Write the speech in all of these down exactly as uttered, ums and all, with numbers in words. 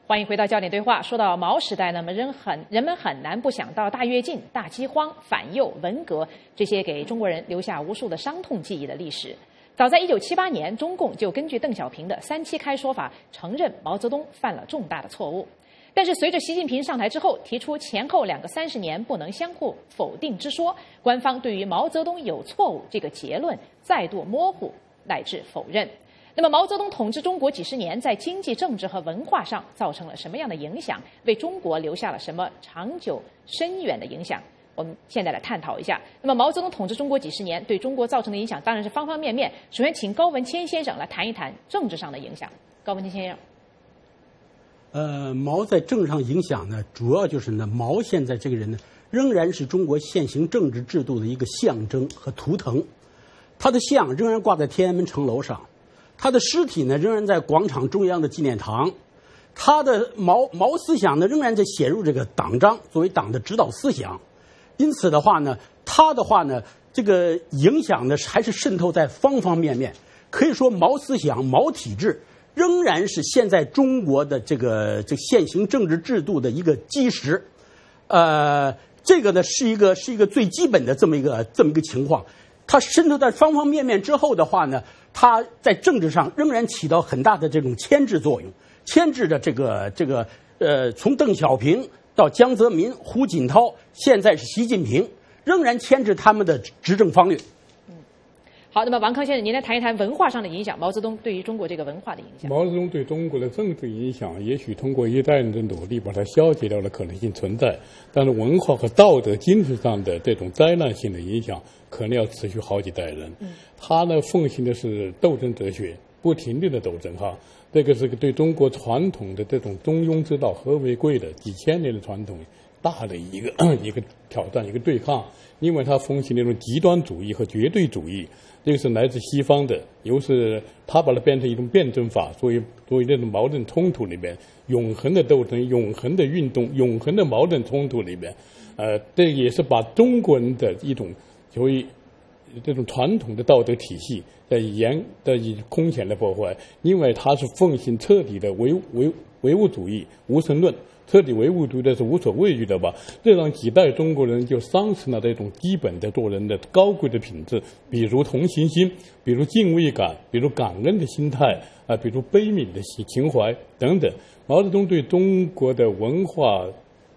欢迎回到焦点对话。说到毛时代，那么人很人们很难不想到大跃进、大饥荒、反右、文革这些给中国人留下无数的伤痛记忆的历史。早在一九七八年，中共就根据邓小平的三七开说法，承认毛泽东犯了重大的错误。但是随着习近平上台之后，提出前后两个三十年不能相互否定之说，官方对于毛泽东有错误这个结论再度模糊乃至否认。那么毛泽东统治中国几十年，在经济、政治和文化上造成了什么样的影响？为中国留下了什么长久深远的影响？我们现在来探讨一下。那么毛泽东统治中国几十年，对中国造成的影响当然是方方面面。首先，请高文谦先生来谈一谈政治上的影响。高文谦先生， 呃，毛在政治上影响呢，主要就是呢，毛现在这个人呢，仍然是中国现行政治制度的一个象征和图腾，他的像仍然挂在天安门城楼上。他的尸体呢，仍然在广场中央的纪念堂，他的毛毛思想呢，仍然在写入这个党章作为党的指导思想。因此的话呢，他的话呢，这个影响呢，还是渗透在方方面面。可以说，毛思想、毛体制仍然是现在中国的这个这个现行政治制度的一个基石。呃，这个呢，是一个是一个最基本的这么一个这么一个情况。它渗透在方方面面之后的话呢，它在政治上仍然起到很大的这种牵制作用，牵制着这个这个呃，从邓小平到江泽民、胡锦涛，现在是习近平，仍然牵制他们的执政方略。 嗯，好，那么王康先生，您来谈一谈文化上的影响，毛泽东对于中国这个文化的影响。 毛泽东对中国的政治影响，也许通过一代人的努力把它消解掉的可能性存在，但是文化和道德、精神上的这种灾难性的影响，可能要持续好几代人。嗯，他呢奉行的是斗争哲学，不停地的斗争哈。这个是对中国传统的这种中庸之道和为贵的几千年的传统大的一个一个挑战，一个对抗。因为他奉行那种极端主义和绝对主义，这个是来自西方的，又是他把它变成一种辩证法，所以作为这种矛盾冲突里面永恒的斗争、永恒的运动、永恒的矛盾冲突里面，呃，这也是把中国人的一种所谓这种传统的道德体系在严的以空前的破坏，因为他是奉行彻底的唯唯唯物主义、无神论。彻底唯物主义的是无所畏惧的吧，这让几代中国人就丧失了这种基本的做人的高贵的品质，比如同情心，比如敬畏感，比如感恩的心态啊、呃，比如悲悯的情怀等等。毛泽东对中国的文化、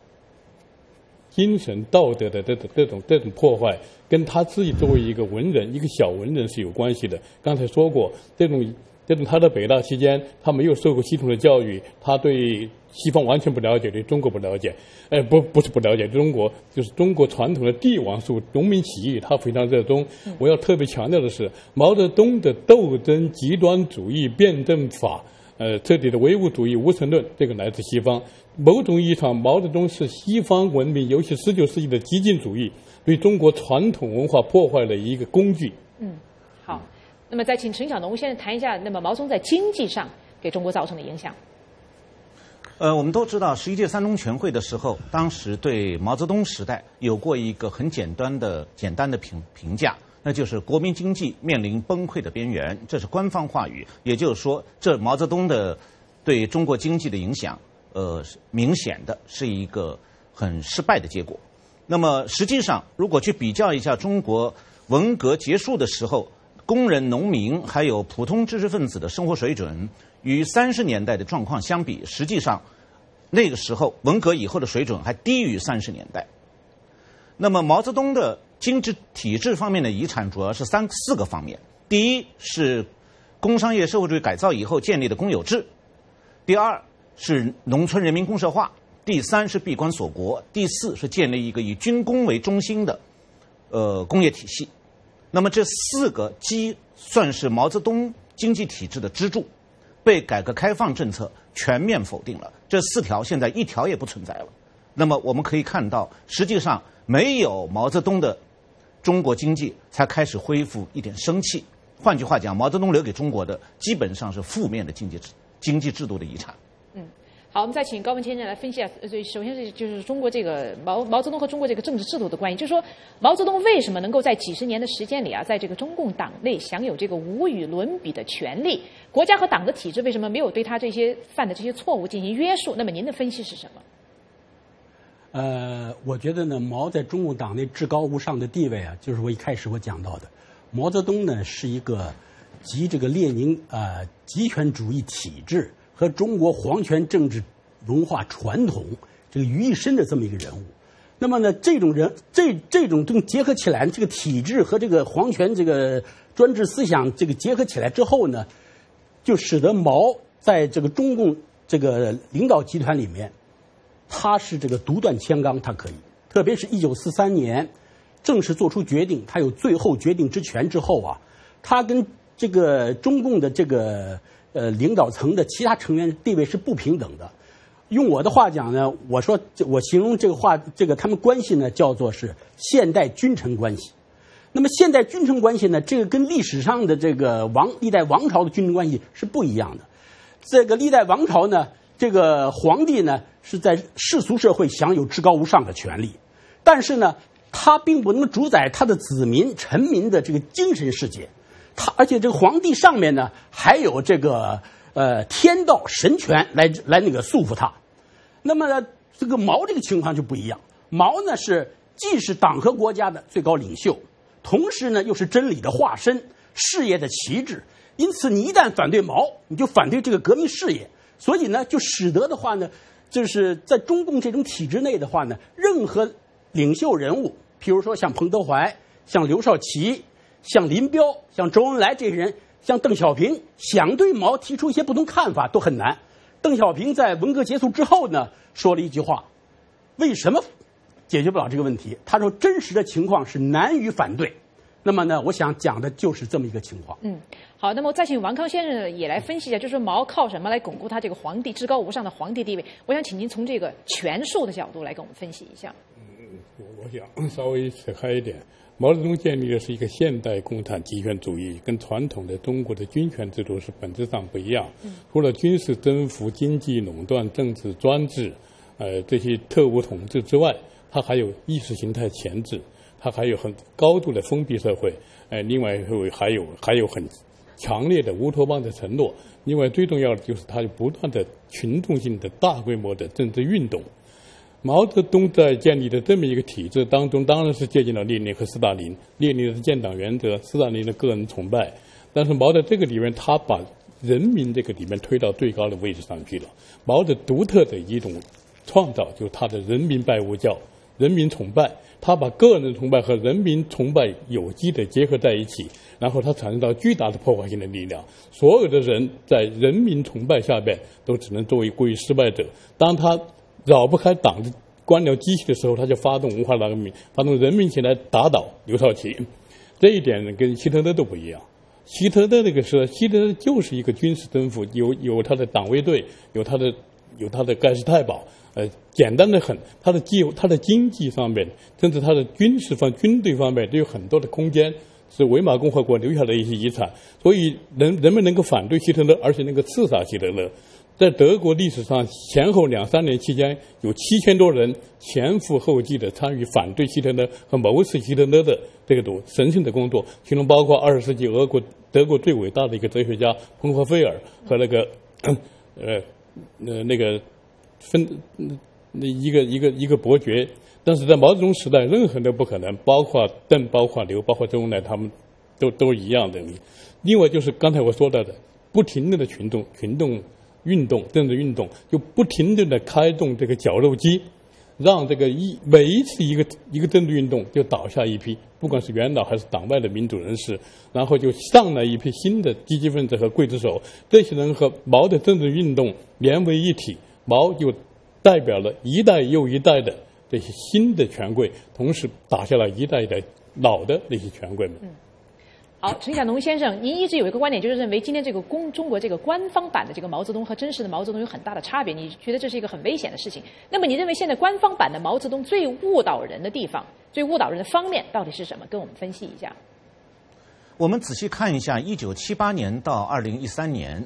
精神、道德的这种这种这种破坏，跟他自己作为一个文人、一个小文人是有关系的。刚才说过，这种这种他在北大期间，他没有受过系统的教育，他对西方完全不了解，对中国不了解，哎，不不是不了解中国，就是中国传统的帝王术、农民起义，他非常热衷。我要特别强调的是，毛泽东的斗争、极端主义、辩证法，呃，彻底的唯物主义、无神论，这个来自西方。某种意义上，毛泽东是西方文明，尤其十九世纪的激进主义对中国传统文化破坏的一个工具。 嗯，好。那么再请陈小农先生谈一下，那么毛泽东在经济上给中国造成的影响。 呃，我们都知道，十一届三中全会的时候，当时对毛泽东时代有过一个很简单的、简单的评评价，那就是国民经济面临崩溃的边缘，这是官方话语。也就是说，这毛泽东的对中国经济的影响，呃，明显的是一个很失败的结果。那么，实际上，如果去比较一下中国文革结束的时候，工人、农民还有普通知识分子的生活水准，与三十年代的状况相比，实际上那个时候文革以后的水准还低于三十年代。那么毛泽东的经济体制方面的遗产主要是三四个方面：第一是工商业社会主义改造以后建立的公有制；第二是农村人民公社化；第三是闭关锁国；第四是建立一个以军工为中心的呃工业体系。那么这四个基算是毛泽东经济体制的支柱，被改革开放政策全面否定了。这四条现在一条也不存在了。那么我们可以看到，实际上没有毛泽东的中国经济才开始恢复一点生气。换句话讲，毛泽东留给中国的基本上是负面的经济经济制度的遗产。 嗯，好。 好，我们再请高文先生来分析啊。呃，首先是就是中国这个毛毛泽东和中国这个政治制度的关系，就是说毛泽东为什么能够在几十年的时间里啊，在这个中共党内享有这个无与伦比的权利？国家和党的体制为什么没有对他这些犯的这些错误进行约束？那么您的分析是什么？ 呃，我觉得呢，毛在中共党内至高无上的地位啊，就是我一开始我讲到的，毛泽东呢是一个集这个列宁呃极权主义体制和中国皇权政治文化传统这个于一身的这么一个人物。那么呢，这种人这这种东西结合起来，这个体制和这个皇权这个专制思想这个结合起来之后呢，就使得毛在这个中共这个领导集团里面，他是这个独断千纲，他可以，特别是一九四三年正式做出决定，他有最后决定之权之后啊，他跟这个中共的这个呃领导层的其他成员地位是不平等的。用我的话讲呢，我说我形容这个话，这个他们关系呢叫做是现代君臣关系。那么现代君臣关系呢，这个跟历史上的这个王历代王朝的君臣关系是不一样的。这个历代王朝呢，这个皇帝呢是在世俗社会享有至高无上的权利，但是呢，他并不能主宰他的子民臣民的这个精神世界。他而且这个皇帝上面呢还有这个呃天道神权来来那个束缚他。那么呢，这个毛这个情况就不一样，毛呢是既是党和国家的最高领袖，同时呢又是真理的化身，事业的旗帜。因此你一旦反对毛，你就反对这个革命事业，所以呢就使得的话呢，就是在中共这种体制内的话呢，任何领袖人物，譬如说像彭德怀、像刘少奇、像林彪、像周恩来这些人，像邓小平，想对毛提出一些不同看法都很难。邓小平在文革结束之后呢，说了一句话：为什么解决不了这个问题？他说真实的情况是难于反对。那么呢，我想讲的就是这么一个情况。 嗯，好，那么再请王康先生也来分析一下，就是说毛靠什么来巩固他这个皇帝至高无上的皇帝地位？我想请您从这个权术的角度来给我们分析一下。 嗯，我想稍微扯开一点。毛泽东建立的是一个现代共产集权主义，跟传统的中国的军权制度是本质上不一样。除了军事征服、经济垄断、政治专制，呃，这些特务统治之外，它还有意识形态钳制，它还有很高度的封闭社会。呃，另外还有还有很强烈的乌托邦的承诺。另外最重要的就是它有不断的群众性的大规模的政治运动。毛泽东在建立的这么一个体制当中，当然是借鉴了列宁和斯大林。列宁的建党原则，斯大林的个人崇拜。但是毛在这个里面，他把人民这个里面推到最高的位置上去了。毛的独特的一种创造，就是他的人民拜物教、人民崇拜。他把个人崇拜和人民崇拜有机的结合在一起，然后他产生到巨大的破坏性的力量。所有的人在人民崇拜下边，都只能作为归于失败者。当他绕不开党的官僚机器的时候，他就发动文化大革命，发动人民起来打倒刘少奇。这一点跟希特勒都不一样。希特勒那个时候，希特勒就是一个军事征服，有有他的党卫队，有他的有他的盖世太保，呃，简单的很。他的经他的经济方面，甚至他的军事方军队方面都有很多的空间，是维玛共和国留下的一些遗产。所以人人们能够反对希特勒，而且能够刺杀希特勒。在德国历史上前后两三年期间，有七千多人前赴后继的参与反对希特勒和谋刺希特勒的这个神圣的工作，其中包括二十世纪俄国德国最伟大的一个哲学家彭霍菲尔和那个呃呃那个分那一个一个一个伯爵。但是在毛泽东时代，任何人都不可能，包括邓、包括刘、包括周恩来，他们都都一样的。另外就是刚才我说到的，不停的群众群众。运动政治运动就不停地的开动这个绞肉机，让这个一每一次一个一个政治运动就倒下一批，不管是元老还是党外的民主人士，然后就上来一批新的积极分子和刽子手，这些人和毛的政治运动连为一体，毛就代表了一代又一代的这些新的权贵，同时打下了一代的老的那些权贵们。 嗯，好，陈晓农先生，您一直有一个观点，就是认为今天这个公中国这个官方版的这个毛泽东和真实的毛泽东有很大的差别，你觉得这是一个很危险的事情。那么你认为现在官方版的毛泽东最误导人的地方，最误导人的方面到底是什么？跟我们分析一下。 我们仔细看一下，一九七八年到二零一三年，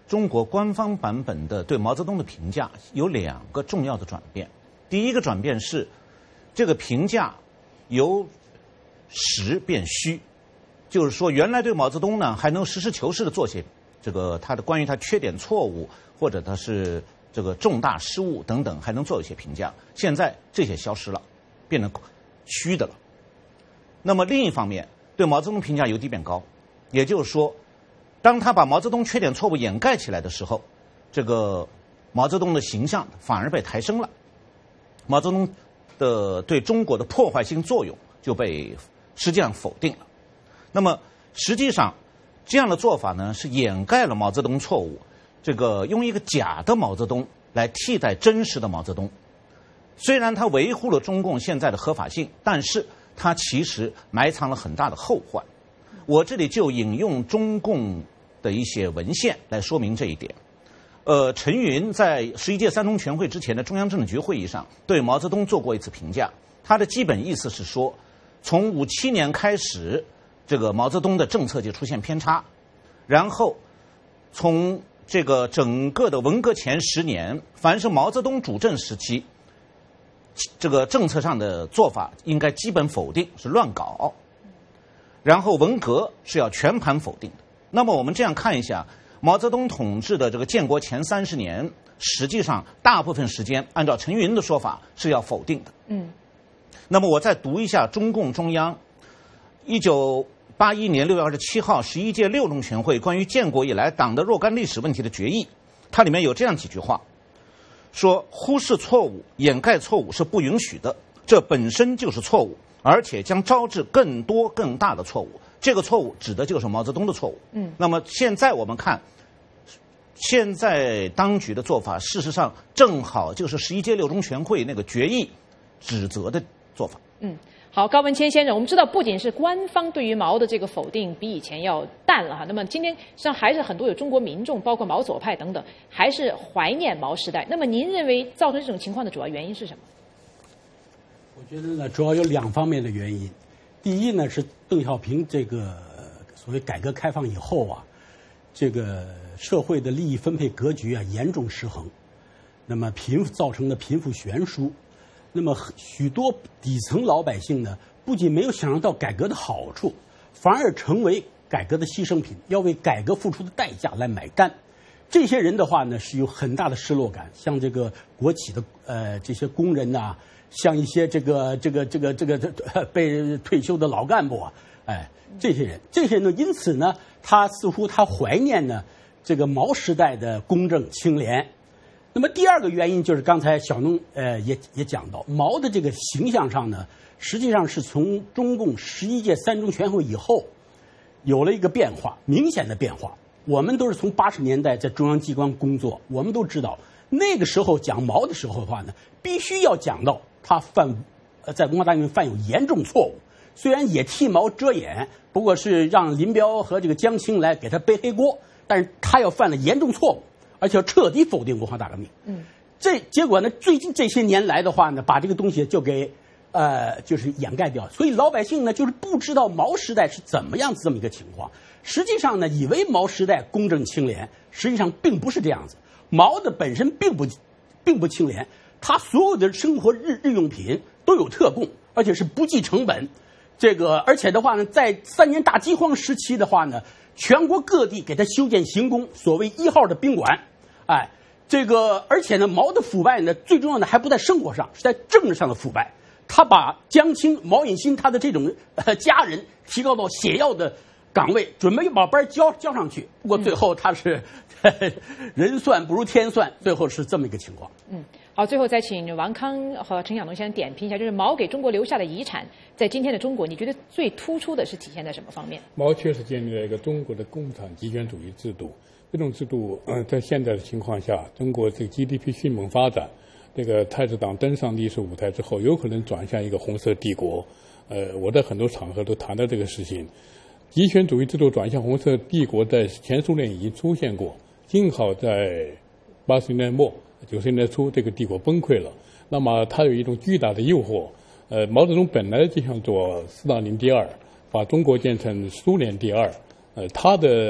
中国官方版本的对毛泽东的评价有两个重要的转变。第一个转变是，这个评价由实变虚，就是说原来对毛泽东呢还能实事求是的做些这个他的关于他缺点错误或者他是这个重大失误等等还能做一些评价，现在这些消失了，变成虚的了。那么另一方面，对毛泽东评价由低变高，也就是说，当他把毛泽东缺点错误掩盖起来的时候，这个毛泽东的形象反而被抬升了，毛泽东的对中国的破坏性作用就被实际上否定了。那么实际上这样的做法呢，是掩盖了毛泽东错误，这个用一个假的毛泽东来替代真实的毛泽东。虽然他维护了中共现在的合法性，但是他其实埋藏了很大的后患。我这里就引用中共的一些文献来说明这一点。呃，陈云在十一届三中全会之前的中央政治局会议上对毛泽东做过一次评价，他的基本意思是说，从五七年开始，这个毛泽东的政策就出现偏差，然后从这个整个的文革前十年，凡是毛泽东主政时期，这个政策上的做法应该基本否定，是乱搞。然后文革是要全盘否定的。那么我们这样看一下，毛泽东统治的这个建国前三十年，实际上大部分时间按照陈云的说法是要否定的。 嗯。 那么我再读一下中共中央一九八一年六月二十七号十一届六中全会关于建国以来党的若干历史问题的决议，它里面有这样几句话，说忽视错误、掩盖错误是不允许的，这本身就是错误，而且将招致更多更大的错误。这个错误指的就是毛泽东的错误。 嗯。 那么现在我们看，现在当局的做法，事实上正好就是十一届六中全会那个决议指责的做法。 嗯。好，高文谦先生，我们知道不仅是官方对于毛的这个否定比以前要淡了哈，那么今天实际上还是很多有中国民众，包括毛左派等等，还是怀念毛时代。那么您认为造成这种情况的主要原因是什么？ 我觉得呢，主要有两方面的原因。第一呢，是邓小平这个所谓改革开放以后啊，这个社会的利益分配格局啊严重失衡，那么贫富造成的贫富悬殊。那么许多底层老百姓呢，不仅没有享受到改革的好处，反而成为改革的牺牲品，要为改革付出的代价来买单。这些人的话呢，是有很大的失落感，像这个国企的呃这些工人呐、啊，像一些这个这个这个这个这个被退休的老干部啊，哎，这些人，这些人呢，因此呢，他似乎他怀念呢这个毛时代的公正清廉。那么第二个原因就是刚才小农呃也也讲到，毛的这个形象上呢，实际上是从中共十一届三中全会以后有了一个变化，明显的变化。我们都是从八十年代在中央机关工作，我们都知道那个时候讲毛的时候的话呢，必须要讲到他犯呃在文化大革命犯有严重错误，虽然也替毛遮掩，不过是让林彪和这个江青来给他背黑锅，但是他要犯了严重错误，而且要彻底否定文化大革命。 嗯， 这结果呢，最近这些年来的话呢，把这个东西就给呃就是掩盖掉，所以老百姓呢就是不知道毛时代是怎么样子这么一个情况。实际上呢，以为毛时代公正清廉，实际上并不是这样子。毛的本身并不并不清廉，他所有的生活日日用品都有特供，而且是不计成本。这个而且的话呢，在三年大饥荒时期的话呢，全国各地给他修建行宫，所谓一号的宾馆，哎，这个而且呢，毛的腐败呢，最重要的还不在生活上，是在政治上的腐败。他把江青、毛引新他的这种呃家人提高到写要的岗位，准备把班交交上去，不过最后他是呵呵人算不如天算，最后是这么一个情况。 嗯，好，最后再请王康和陈晓农先生点评一下，就是毛给中国留下的遗产，在今天的中国，你觉得最突出的是体现在什么方面？ 毛确实建立了一个中国的共产集权主义制度，这种制度，呃，在现在的情况下，中国这个 G D P 迅猛发展，这个太子党登上历史舞台之后，有可能转向一个红色帝国。呃，我在很多场合都谈到这个事情。集权主义制度转向红色帝国，在前苏联已经出现过，幸好在八十年代末、九十年代初，这个帝国崩溃了。那么它有一种巨大的诱惑。呃，毛泽东本来就想做斯大林第二，把中国建成苏联第二。呃，他的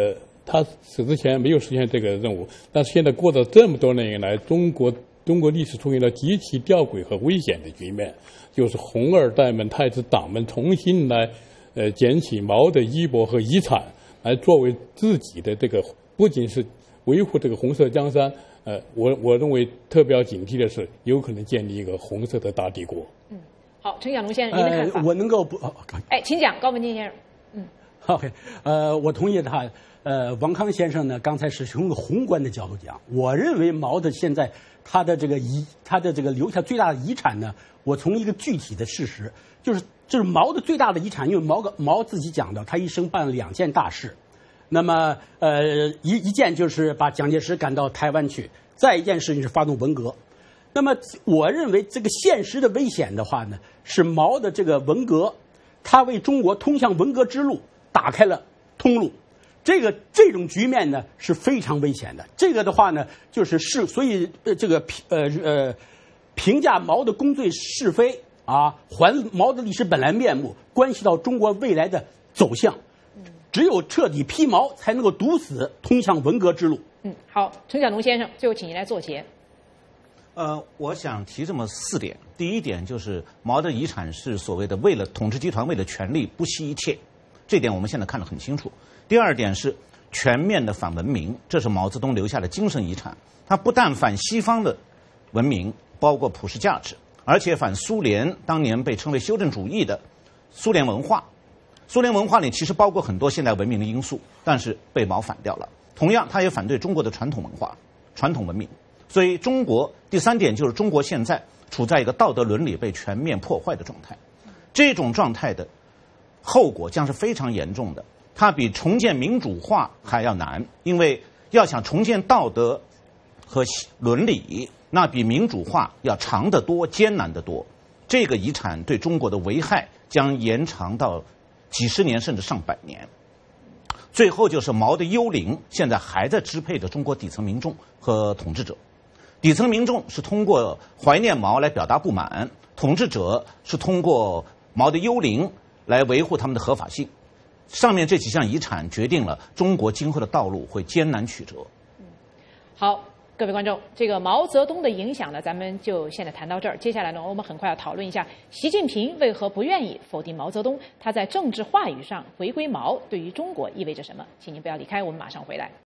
他死之前没有实现这个任务，但是现在过了这么多年以来，中国中国历史出现了极其吊诡和危险的局面，就是红二代们、太子党们重新来呃捡起毛的衣钵和遗产，来作为自己的这个，不仅是维护这个红色江山，呃，我我认为特别要警惕的是，有可能建立一个红色的大帝国。 嗯，好，陈小龙先生，您的看法？ 呃、我能够不？哦、 哎，请讲，高文金先生。嗯 ，OK， 呃，我同意他。呃，王康先生呢，刚才是从一个宏观的角度讲，我认为毛的现在他的这个遗，他的这个留下最大的遗产呢，我从一个具体的事实，就是就是毛的最大的遗产，因为毛毛自己讲的，他一生办了两件大事，那么呃一一件就是把蒋介石赶到台湾去，再一件事情是发动文革。那么我认为这个现实的危险的话呢，是毛的这个文革，他为中国通向文革之路打开了通路。这个这种局面呢是非常危险的。这个的话呢，就是是所以呃这个呃呃评价毛的功罪是非啊，还毛的历史本来面目，关系到中国未来的走向。只有彻底批毛，才能够堵死通向文革之路。 嗯，好，陈小龙先生，最后请您来做结。 呃，我想提这么四点。第一点就是毛的遗产是所谓的为了统治集团为了权力不惜一切，这点我们现在看得很清楚。第二点是全面的反文明，这是毛泽东留下的精神遗产。他不但反西方的文明，包括普世价值，而且反苏联当年被称为修正主义的苏联文化。苏联文化里其实包括很多现代文明的因素，但是被毛反掉了。同样，他也反对中国的传统文化、传统文明。所以，中国第三点就是中国现在处在一个道德伦理被全面破坏的状态。这种状态的后果将是非常严重的。它比重建民主化还要难，因为要想重建道德和伦理，那比民主化要长得多、艰难得多。这个遗产对中国的危害将延长到几十年甚至上百年。最后就是毛的幽灵现在还在支配着中国底层民众和统治者。底层民众是通过怀念毛来表达不满，统治者是通过毛的幽灵来维护他们的合法性。上面这几项遗产决定了中国今后的道路会艰难曲折。 好，各位观众，这个毛泽东的影响呢，咱们就现在谈到这儿。接下来呢，我们很快要讨论一下习近平为何不愿意否定毛泽东，他在政治话语上回归毛，对于中国意味着什么？请您不要离开，我们马上回来。